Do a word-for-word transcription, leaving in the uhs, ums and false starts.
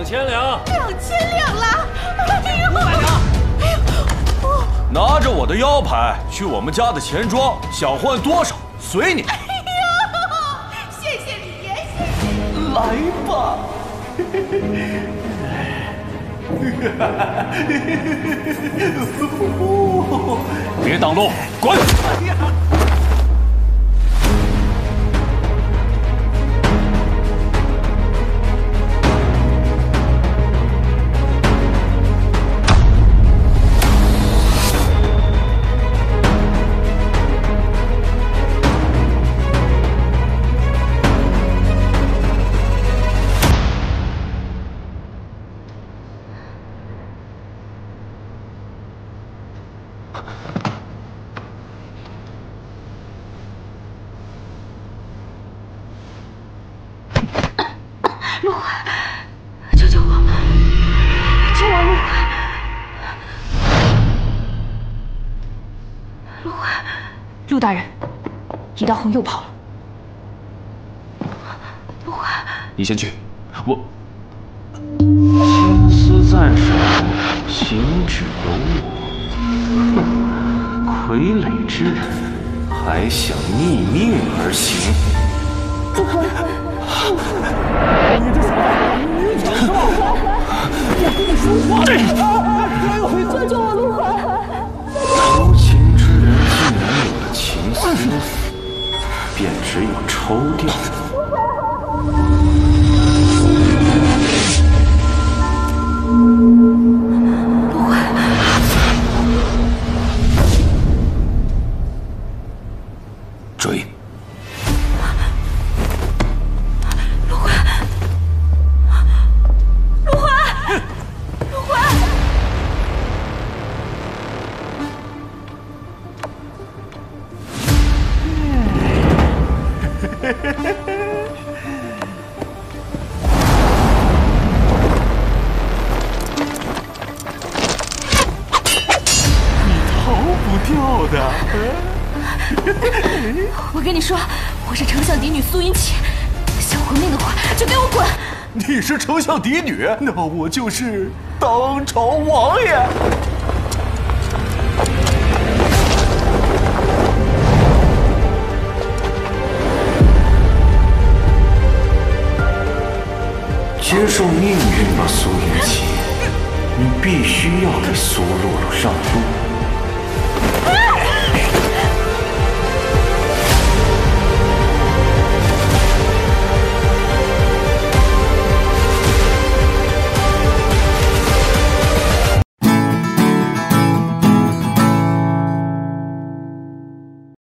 千两。 两千两了！哎呦， 五百两。 哎呦，我拿着我的腰牌去我们家的钱庄，想换多少随你。 哎呦，谢谢你爷，谢谢你。 来吧。别挡路，滚！ 陆怀，救救我！救我，陆怀！陆怀，陆大人，一道红又跑了。陆怀， 你先去，我。千丝在手，行止有我。哼，傀儡之人，还想逆命而行？ 陆怀。 你这小子，你讲什么？我跟你说话呢！ 救救我，陆怀！ 偷情之人既然有了情丝，便只有抽掉。 陆怀， 追！ 我跟你说，我是丞相嫡女苏云起，想活命的话就给我滚！ 你是丞相嫡女，那我就是当朝王爷。接受命运吧，苏云起，你必须要给苏洛洛让路。